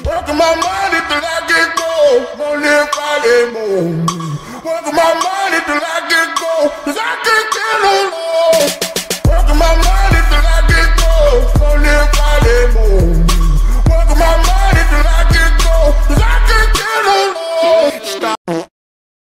Working my money till I get gold. Money, Friday morning. Working my money till I get gold.